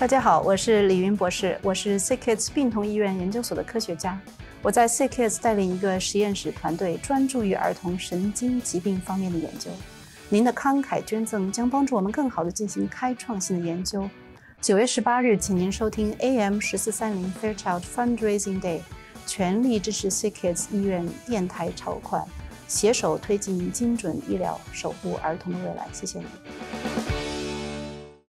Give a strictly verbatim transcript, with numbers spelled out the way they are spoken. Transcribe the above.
大家好，我是李云博士，我是 S I C K I D S 病童医院研究所的科学家。我在 S I C K I D S 带领一个实验室团队，专注于儿童神经疾病方面的研究。您的慷慨捐赠将帮助我们更好地进行开创性的研究。九月十八日，请您收听 A M 十四三零 Fairchild Fundraising Day， 全力支持 S I C K I D S 医院电台筹款，携手推进精准医疗，守护儿童的未来。谢谢你。